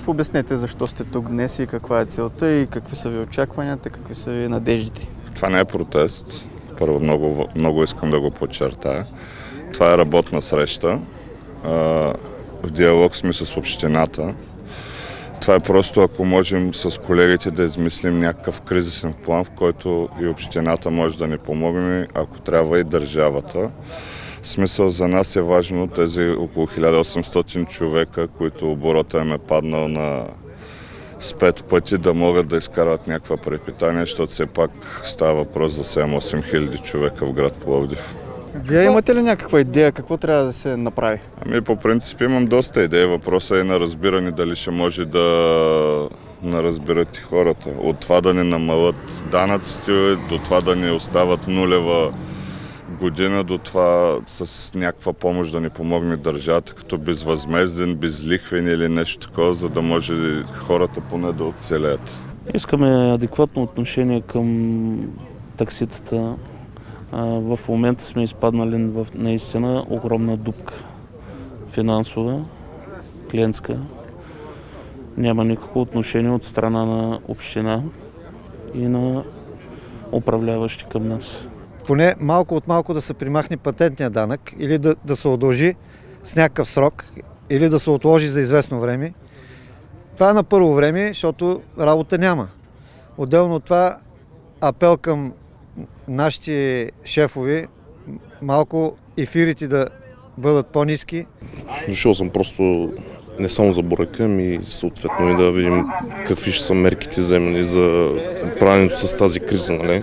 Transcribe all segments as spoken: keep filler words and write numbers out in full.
Шеф, обяснете защо сте тук днес и каква е целта и какви са ви очакванията, какви са ви надеждите. Това не е протест. Първо много, много искам да го подчертая. Това е работна среща. В диалог сме с общината. Това е просто, ако можем с колегите да измислим някакъв кризисен план, в който и общината може да ни помогне, ако трябва и държавата. В смисъл за нас е важно тези около хиляда и осемстотин човека, които оборота им е паднал на с пет пъти, да могат да изкарват някаква препитание, защото все пак става въпрос за седем-осем хиляди човека в град Пловдив. Вие имате ли някаква идея какво трябва да се направи? Ами по принцип имам доста идеи. Въпросът е на разбиране дали ще може да наразбират и хората. От това да не намалят данъците, до това да не остават нулева година, до това с някаква помощ да ни помогне държавата, като безвъзмезден, безлихвен или нещо такова, за да може хората поне да оцелеят. Искаме адекватно отношение към такситата. В момента сме изпаднали в наистина огромна дупка. Финансова, клиентска. Няма никакво отношение от страна на община и на управляващи към нас. Поне малко от малко да се примахне патентния данък или да, да се удължи с някакъв срок, или да се отложи за известно време. Това е на първо време, защото работа няма. Отделно от това апел към нашите шефови, малко ефирите да бъдат по-ниски. Дошъл съм просто не само за бурека, ми съответно и да видим какви ще са мерките вземани за управлението с тази криза. Нали?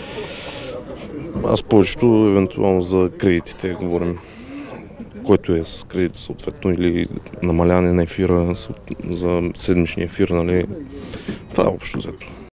Аз повечето евентуално за кредитите говорим, който е с кредит съответно или намаляване на ефира за седмичния ефир. Нали? Това е общо взето.